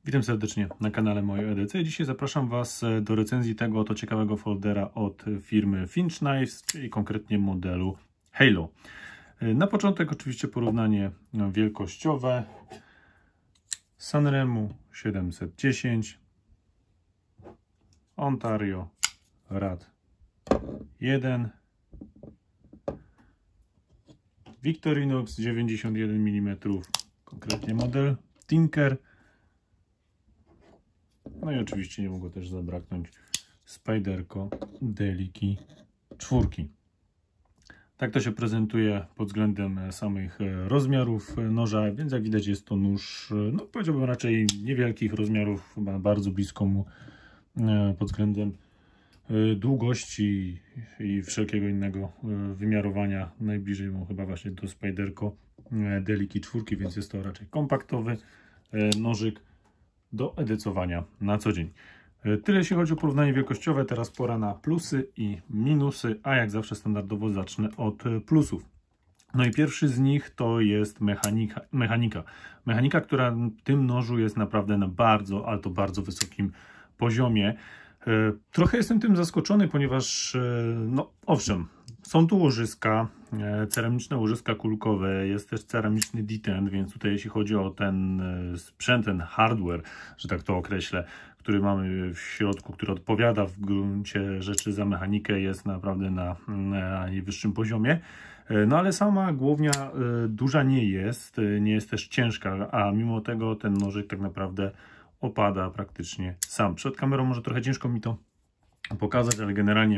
Witam serdecznie na kanale Moje EDC. Dzisiaj zapraszam Was do recenzji tego oto ciekawego foldera od firmy Finch Knives, czyli konkretnie modelu Halo. Na początek oczywiście porównanie wielkościowe. Sanremu 710, Ontario Rad 1, Victorinox 91 mm, konkretnie model Tinker. No i oczywiście nie mogło też zabraknąć Spyderco Deliki 4. Tak to się prezentuje pod względem samych rozmiarów noża, więc jak widać jest to nóż, no powiedziałbym raczej niewielkich rozmiarów, chyba bardzo blisko mu pod względem długości i wszelkiego innego wymiarowania. Najbliżej mu chyba właśnie do Spyderco Deliki 4, więc jest to raczej kompaktowy nożyk do edycowania na co dzień. Tyle jeśli chodzi o porównanie wielkościowe. Teraz pora na plusy i minusy, a jak zawsze standardowo zacznę od plusów. No i pierwszy z nich to jest mechanika, która w tym nożu jest naprawdę na bardzo, ale to bardzo wysokim poziomie. Trochę jestem tym zaskoczony, ponieważ no owszem, są tu łożyska, ceramiczne łożyska kulkowe, jest też ceramiczny detent, więc tutaj jeśli chodzi o ten sprzęt, ten hardware, że tak to określę, który mamy w środku, który odpowiada w gruncie rzeczy za mechanikę, jest naprawdę na najwyższym poziomie. No ale sama głownia duża nie jest też ciężka, a mimo tego ten nożyk tak naprawdę opada praktycznie sam. Przed kamerą może trochę ciężko mi to pokazać, ale generalnie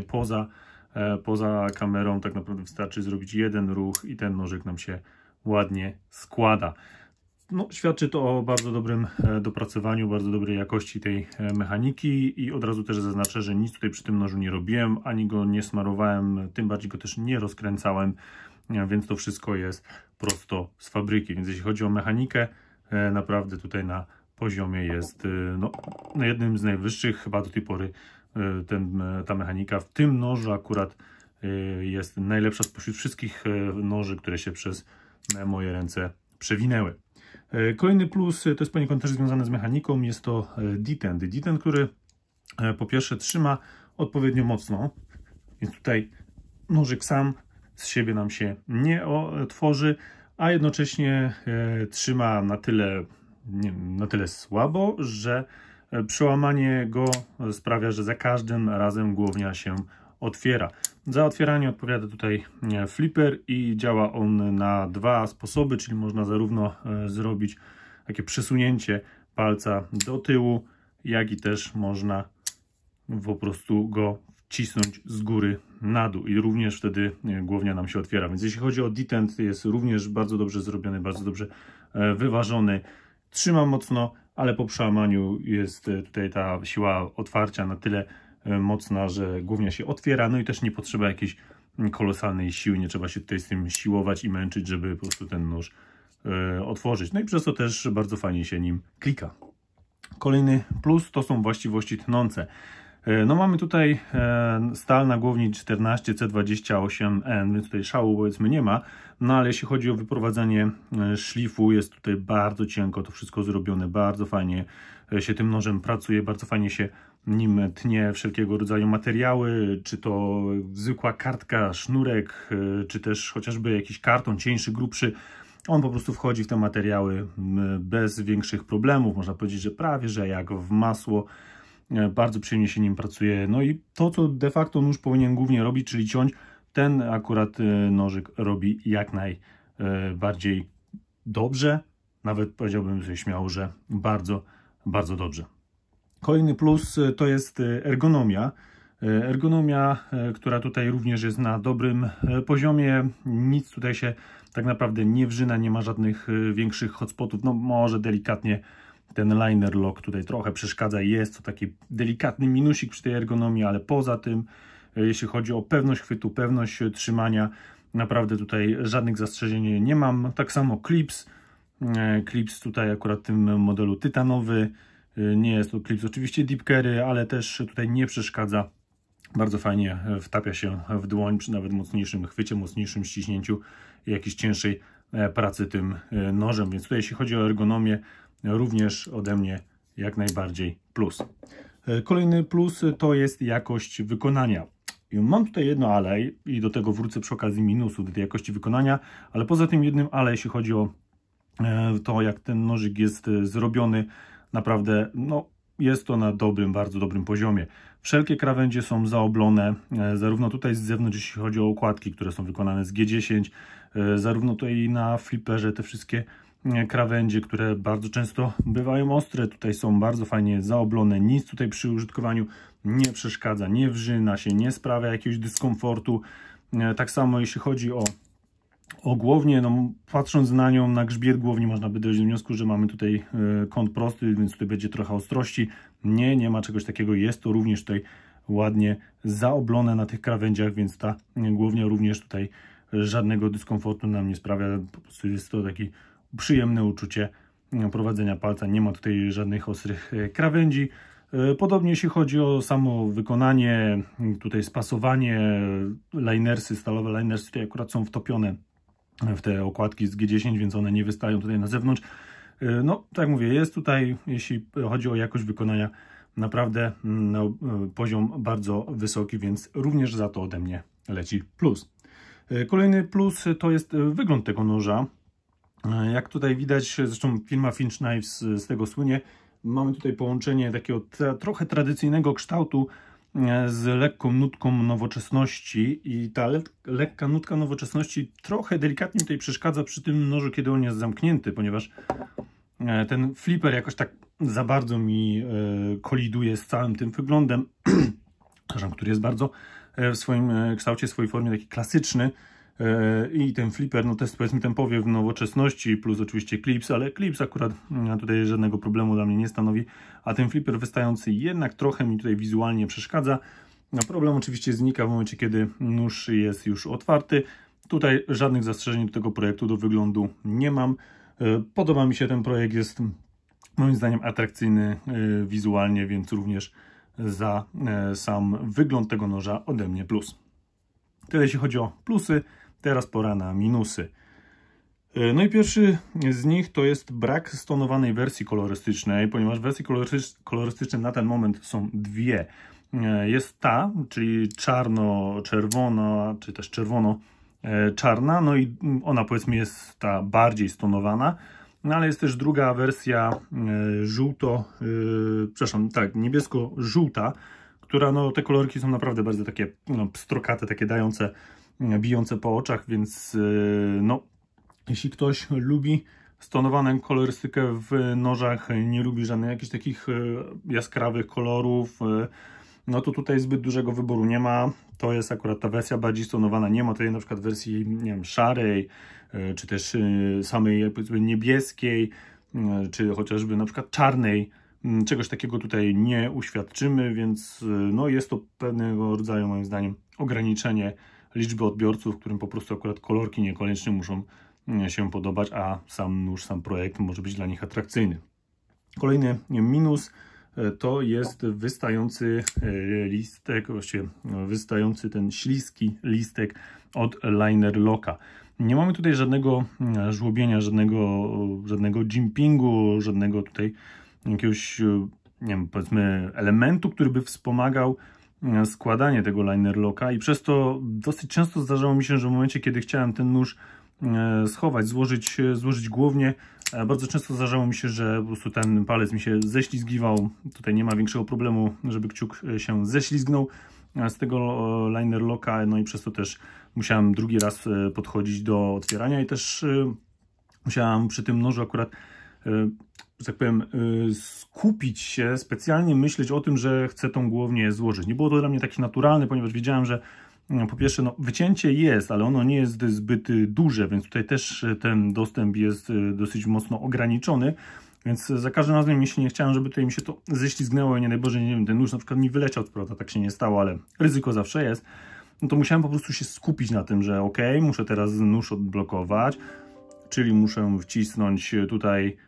poza kamerą tak naprawdę wystarczy zrobić jeden ruch i ten nożyk nam się ładnie składa. No, świadczy to o bardzo dobrym dopracowaniu, bardzo dobrej jakości tej mechaniki i od razu też zaznaczę, że nic tutaj przy tym nożu nie robiłem, ani go nie smarowałem, tym bardziej go też nie rozkręcałem, więc to wszystko jest prosto z fabryki. Więc jeśli chodzi o mechanikę, naprawdę tutaj na poziomie jest no, jednym z najwyższych chyba do tej pory. Ta mechanika w tym nożu akurat jest najlepsza spośród wszystkich noży, które się przez moje ręce przewinęły. Kolejny plus to jest poniekąd też związane z mechaniką, jest to detent, który po pierwsze trzyma odpowiednio mocno, więc tutaj nożyk sam z siebie nam się nie otworzy, a jednocześnie trzyma na tyle słabo, że przełamanie go sprawia, że za każdym razem głownia się otwiera. Za otwieranie odpowiada tutaj flipper i działa on na dwa sposoby, czyli można zarówno zrobić takie przesunięcie palca do tyłu, jak i też można po prostu go wcisnąć z góry na dół i również wtedy głownia nam się otwiera. Więc jeśli chodzi o detent, jest również bardzo dobrze zrobiony, bardzo dobrze wyważony. Trzyma mocno, ale po przełamaniu jest tutaj ta siła otwarcia na tyle mocna, że głownia się otwiera, no i też nie potrzeba jakiejś kolosalnej siły, nie trzeba się tutaj z tym siłować i męczyć, żeby po prostu ten nóż otworzyć. No i przez to też bardzo fajnie się nim klika. Kolejny plus to są właściwości tnące. No mamy tutaj stal na głowni 14C28N, więc tutaj szału powiedzmy nie ma, no ale jeśli chodzi o wyprowadzanie szlifu, jest tutaj bardzo cienko to wszystko zrobione, bardzo fajnie się tym nożem pracuje, bardzo fajnie się nim tnie wszelkiego rodzaju materiały, czy to zwykła kartka, sznurek, czy też chociażby jakiś karton cieńszy, grubszy. On po prostu wchodzi w te materiały bez większych problemów, można powiedzieć, że prawie że jak w masło. Bardzo przyjemnie się nim pracuje. No i to, co de facto nóż powinien głównie robić, czyli ciąć, ten akurat nożyk robi jak najbardziej dobrze. Nawet powiedziałbym sobie śmiało, że bardzo, bardzo dobrze. Kolejny plus to jest ergonomia. Ergonomia, która tutaj również jest na dobrym poziomie. Nic tutaj się tak naprawdę nie wrzyna, nie ma żadnych większych hotspotów. No może delikatnie ten liner lock tutaj trochę przeszkadza, jest to taki delikatny minusik przy tej ergonomii, ale poza tym, jeśli chodzi o pewność chwytu, pewność trzymania, naprawdę tutaj żadnych zastrzeżeń nie mam. Tak samo clips tutaj akurat w tym modelu tytanowy, nie jest to clips oczywiście deep carry, ale też tutaj nie przeszkadza. Bardzo fajnie wtapia się w dłoń przy nawet mocniejszym chwycie, mocniejszym ściśnięciu i jakiejś cięższej pracy tym nożem, więc tutaj jeśli chodzi o ergonomię, również ode mnie jak najbardziej plus. Kolejny plus to jest jakość wykonania. I mam tutaj jedno ale i do tego wrócę przy okazji minusu do tej jakości wykonania, ale poza tym jednym ale, jeśli chodzi o to, jak ten nożyk jest zrobiony, naprawdę no, jest to na dobrym, bardzo dobrym poziomie. Wszelkie krawędzie są zaoblone, zarówno tutaj z zewnątrz, jeśli chodzi o okładki, które są wykonane z G10, zarówno tutaj na fliperze te wszystkie krawędzie, które bardzo często bywają ostre, tutaj są bardzo fajnie zaoblone, nic tutaj przy użytkowaniu nie przeszkadza, nie wrzyna się, nie sprawia jakiegoś dyskomfortu. Tak samo jeśli chodzi o głownię, no patrząc na nią, na grzbiet głowni, można by dojść do wniosku, że mamy tutaj kąt prosty, więc tutaj będzie trochę ostrości. Nie ma czegoś takiego, jest to również tutaj ładnie zaoblone na tych krawędziach, więc ta głownia również tutaj żadnego dyskomfortu nam nie sprawia, po prostu jest to taki przyjemne uczucie prowadzenia palca, nie ma tutaj żadnych ostrych krawędzi. Podobnie jeśli chodzi o samo wykonanie, tutaj spasowanie, linersy, stalowe linersy tutaj akurat są wtopione w te okładki z G10, więc one nie wystają tutaj na zewnątrz. No, tak jak mówię, jest tutaj, jeśli chodzi o jakość wykonania, naprawdę no, poziom bardzo wysoki, więc również za to ode mnie leci plus. Kolejny plus to jest wygląd tego noża. Jak tutaj widać, zresztą firma Finch Knives z tego słynie, mamy tutaj połączenie takiego trochę tradycyjnego kształtu z lekką nutką nowoczesności i ta lekka nutka nowoczesności trochę delikatnie tutaj przeszkadza przy tym nożu, kiedy on jest zamknięty, ponieważ ten flipper jakoś tak za bardzo mi koliduje z całym tym wyglądem, który jest bardzo w swoim kształcie, swojej formie taki klasyczny. I ten flipper, no to jest powiedzmy ten powiew nowoczesności, plus oczywiście klips, ale klips akurat tutaj żadnego problemu dla mnie nie stanowi, a ten flipper wystający jednak trochę mi tutaj wizualnie przeszkadza. No, problem oczywiście znika w momencie, kiedy nóż jest już otwarty. Tutaj żadnych zastrzeżeń do tego projektu, do wyglądu nie mam. Podoba mi się ten projekt, jest moim zdaniem atrakcyjny wizualnie, więc również za sam wygląd tego noża ode mnie plus. Tyle jeśli chodzi o plusy. Teraz pora na minusy. No i pierwszy z nich to jest brak stonowanej wersji kolorystycznej, ponieważ wersje kolorystyczne na ten moment są dwie. Jest ta, czyli czarno-czerwona, czy też czerwono-czarna, no i ona powiedzmy jest ta bardziej stonowana, no ale jest też druga wersja niebiesko-żółta, która no te kolorki są naprawdę bardzo takie pstrokate, takie bijące po oczach, więc no jeśli ktoś lubi stonowaną kolorystykę w nożach, nie lubi żadnych jakichś takich jaskrawych kolorów, no to tutaj zbyt dużego wyboru nie ma. To jest akurat ta wersja bardziej stonowana, nie ma tutaj na przykład wersji, nie wiem, szarej, czy też samej powiedzmy niebieskiej, czy chociażby na przykład czarnej. Czegoś takiego tutaj nie uświadczymy, więc no jest to pewnego rodzaju moim zdaniem ograniczenie liczby odbiorców, którym po prostu akurat kolorki niekoniecznie muszą się podobać, a sam nóż, sam projekt może być dla nich atrakcyjny. Kolejny minus to jest wystający listek, właściwie wystający ten śliski listek od liner locka. Nie mamy tutaj żadnego żłobienia, żadnego jimpingu, żadnego tutaj jakiegoś, nie wiem, powiedzmy elementu, który by wspomagał składanie tego liner locka, i przez to dosyć często zdarzało mi się, że w momencie, kiedy chciałem ten nóż schować, złożyć głownię, bardzo często zdarzało mi się, że po prostu ten palec mi się ześlizgiwał. Tutaj nie ma większego problemu, żeby kciuk się ześlizgnął z tego liner locka, no i przez to też musiałem drugi raz podchodzić do otwierania i też musiałem przy tym nożu akurat, że tak powiem, skupić się, specjalnie myśleć o tym, że chcę tą głownię złożyć. Nie było to dla mnie takie naturalne, ponieważ wiedziałem, że po pierwsze, no, wycięcie jest, ale ono nie jest zbyt duże, więc tutaj też ten dostęp jest dosyć mocno ograniczony, więc za każdym razem, jeśli nie chciałem, żeby tutaj mi się to ześlizgnęło i nie daj Boże, nie wiem, ten nóż na przykład mi wyleciał, prawda, tak się nie stało, ale ryzyko zawsze jest, no to musiałem po prostu się skupić na tym, że ok, muszę teraz nóż odblokować, czyli muszę wcisnąć tutaj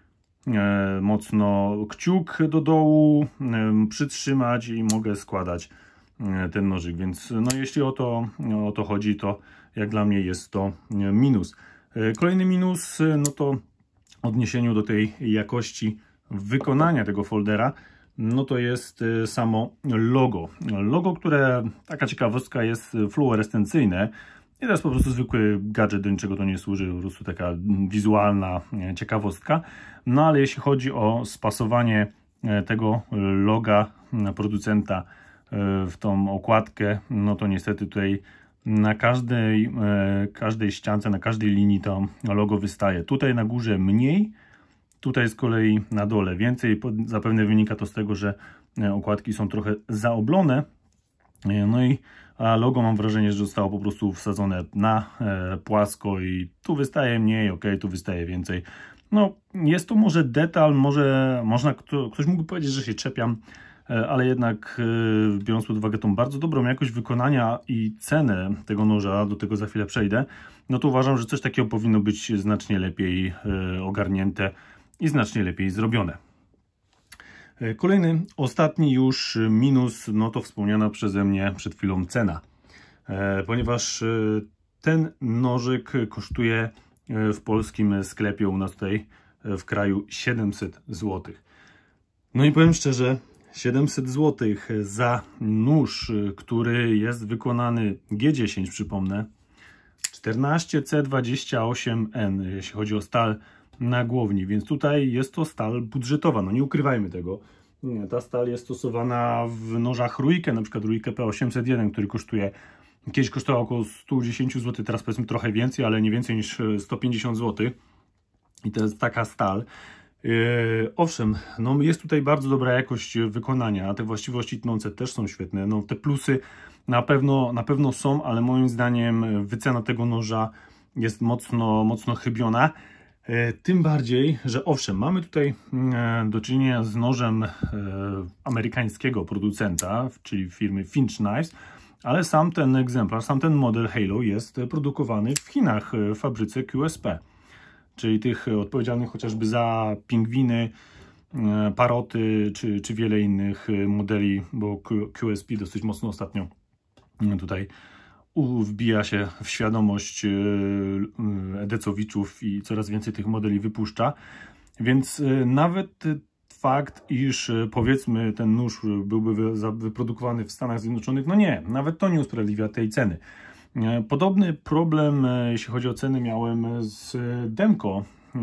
mocno kciuk do dołu, przytrzymać i mogę składać ten nożyk, więc no jeśli o to chodzi, to jak dla mnie jest to minus. Kolejny minus, no to w odniesieniu do tej jakości wykonania tego foldera, no to jest samo logo. Logo, które, taka ciekawostka, jest fluorescencyjne. I to jest po prostu zwykły gadżet, do niczego to nie służy, po prostu taka wizualna ciekawostka. No ale jeśli chodzi o spasowanie tego loga producenta w tą okładkę, no to niestety tutaj na każdej ściance, na każdej linii to logo wystaje. Tutaj na górze mniej, tutaj z kolei na dole więcej. Zapewne wynika to z tego, że okładki są trochę zaoblone. No i logo, mam wrażenie, że zostało po prostu wsadzone na płasko i tu wystaje mniej, ok, tu wystaje więcej. No, jest to może detal, ktoś mógłby powiedzieć, że się czepiam, ale jednak biorąc pod uwagę tą bardzo dobrą jakość wykonania i cenę tego noża, do tego za chwilę przejdę, no to uważam, że coś takiego powinno być znacznie lepiej ogarnięte i znacznie lepiej zrobione. Kolejny, ostatni już minus, no to wspomniana przeze mnie przed chwilą cena, ponieważ ten nożyk kosztuje w polskim sklepie u nas tutaj w kraju 700 zł. No i powiem szczerze, 700 zł za nóż, który jest wykonany G10, przypomnę, 14C28N, jeśli chodzi o stal nagłowni, więc tutaj jest to stal budżetowa, no nie ukrywajmy tego. Nie, ta stal jest stosowana w nożach Ruike, na przykład Ruike P801, który kiedyś kosztował około 110 zł, teraz powiedzmy trochę więcej, ale nie więcej niż 150 zł. I to jest taka stal. Owszem, no jest tutaj bardzo dobra jakość wykonania, te właściwości tnące też są świetne. No, te plusy na pewno są, ale moim zdaniem wycena tego noża jest mocno chybiona. Tym bardziej, że owszem, mamy tutaj do czynienia z nożem amerykańskiego producenta, czyli firmy Finch Knives, ale sam ten egzemplarz, sam ten model Halo jest produkowany w Chinach, w fabryce QSP, czyli tych odpowiedzialnych chociażby za pingwiny, paroty czy wiele innych modeli, bo QSP dosyć mocno ostatnio tutaj wbija się w świadomość edecowiczów i coraz więcej tych modeli wypuszcza, więc nawet fakt, iż powiedzmy ten nóż byłby wyprodukowany w Stanach Zjednoczonych, no nie, nawet to nie usprawiedliwia tej ceny. Podobny problem, jeśli chodzi o ceny, miałem z Demco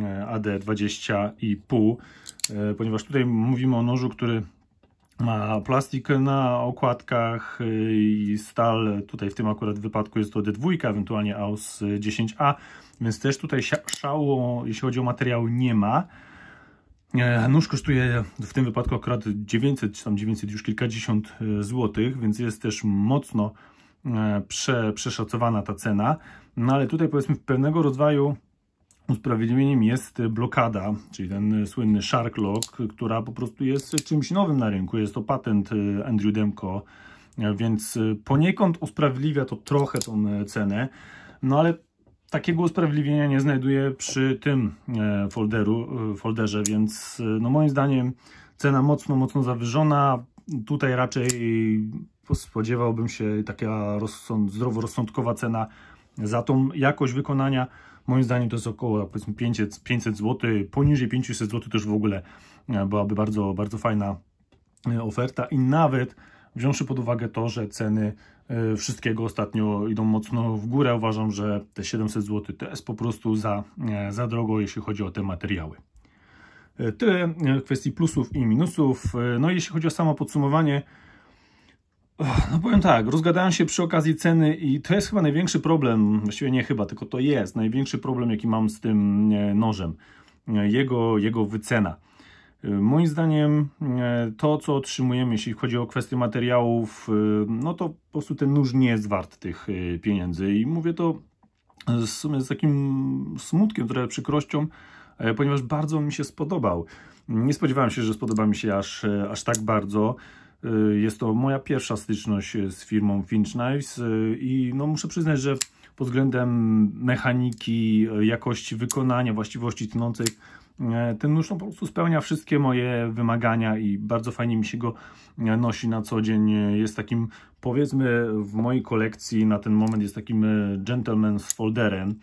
AD20,5, ponieważ tutaj mówimy o nożu, który ma plastik na okładkach i stal, tutaj w tym akurat wypadku jest to D2, ewentualnie AUS 10A, więc też tutaj szału, jeśli chodzi o materiał, nie ma. Nóż kosztuje w tym wypadku akurat 900 czy tam 900 już kilkadziesiąt złotych, więc jest też mocno przeszacowana ta cena. No ale tutaj powiedzmy pewnego rodzaju usprawiedliwieniem jest blokada, czyli ten słynny Shark Lock, która po prostu jest czymś nowym na rynku. Jest to patent Andrew Demco, więc poniekąd usprawiedliwia to trochę tą cenę, no ale takiego usprawiedliwienia nie znajduję przy tym folderze, więc no moim zdaniem cena mocno zawyżona. Tutaj raczej spodziewałbym się taka zdroworozsądkowa cena za tą jakość wykonania. Moim zdaniem to jest około powiedzmy 500 zł, poniżej 500 zł to już w ogóle byłaby bardzo fajna oferta i nawet wziąwszy pod uwagę to, że ceny wszystkiego ostatnio idą mocno w górę, uważam, że te 700 zł to jest po prostu za drogo, jeśli chodzi o te materiały. Tyle kwestii plusów i minusów. No i jeśli chodzi o samo podsumowanie, no powiem tak, rozgadałem się przy okazji ceny i to jest chyba największy problem, właściwie nie chyba, tylko to jest największy problem, jaki mam z tym nożem, jego wycena. Moim zdaniem to, co otrzymujemy, jeśli chodzi o kwestię materiałów, no to po prostu ten nóż nie jest wart tych pieniędzy i mówię to w sumie z takim smutkiem, trochę przykrością, ponieważ bardzo mi się spodobał. Nie spodziewałem się, że spodoba mi się aż tak bardzo. Jest to moja pierwsza styczność z firmą Finch Knives i no muszę przyznać, że pod względem mechaniki, jakości wykonania, właściwości tnących, ten nóż po prostu spełnia wszystkie moje wymagania i bardzo fajnie mi się go nosi na co dzień. Jest takim, powiedzmy, w mojej kolekcji na ten moment jest takim gentleman's folderem.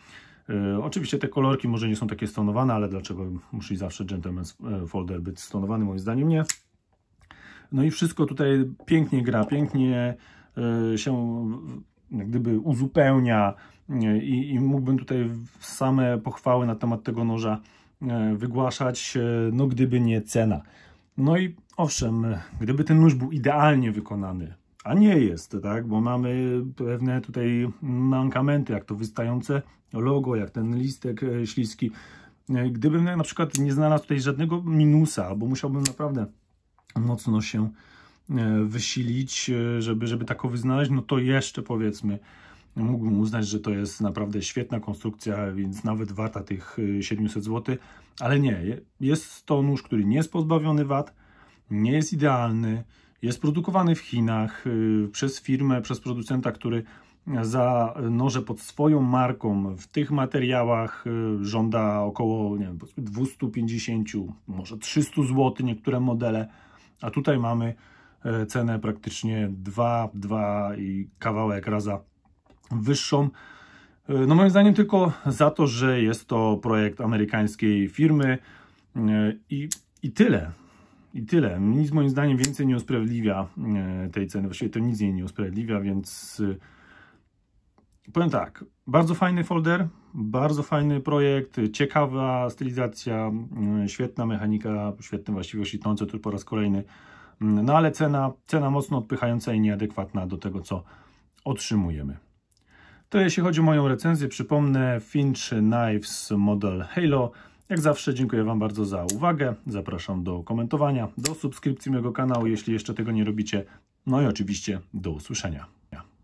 Oczywiście te kolorki może nie są takie stonowane, ale dlaczego musi zawsze Gentleman's Folder być stonowany? Moim zdaniem nie. No i wszystko tutaj pięknie gra, pięknie się jak gdyby uzupełnia i mógłbym tutaj same pochwały na temat tego noża wygłaszać, no gdyby nie cena. No i owszem, gdyby ten nóż był idealnie wykonany, a nie jest, tak, bo mamy pewne tutaj mankamenty, jak to wystające logo, jak ten listek śliski. Gdybym na przykład nie znalazł tutaj żadnego minusa, albo musiałbym naprawdę mocno się wysilić, żeby takowy znaleźć, no to jeszcze powiedzmy mógłbym uznać, że to jest naprawdę świetna konstrukcja, więc nawet warta tych 700 zł, ale nie, jest to nóż, który nie jest pozbawiony wad, nie jest idealny, jest produkowany w Chinach przez firmę, przez producenta, który za noże pod swoją marką w tych materiałach żąda około, nie wiem, 250, może 300 zł niektóre modele, a tutaj mamy cenę praktycznie 2 i kawałek raza wyższą. No moim zdaniem tylko za to, że jest to projekt amerykańskiej firmy i tyle. I tyle. Nic moim zdaniem więcej nie usprawiedliwia tej ceny. Właściwie to nic jej nie usprawiedliwia, więc powiem tak. Bardzo fajny folder, bardzo fajny projekt, ciekawa stylizacja, świetna mechanika, świetne właściwości tnące tu po raz kolejny. No ale cena mocno odpychająca i nieadekwatna do tego, co otrzymujemy. To jeśli chodzi o moją recenzję, przypomnę Finch Knives model Halo. Jak zawsze dziękuję Wam bardzo za uwagę, zapraszam do komentowania, do subskrypcji mojego kanału, jeśli jeszcze tego nie robicie, no i oczywiście do usłyszenia.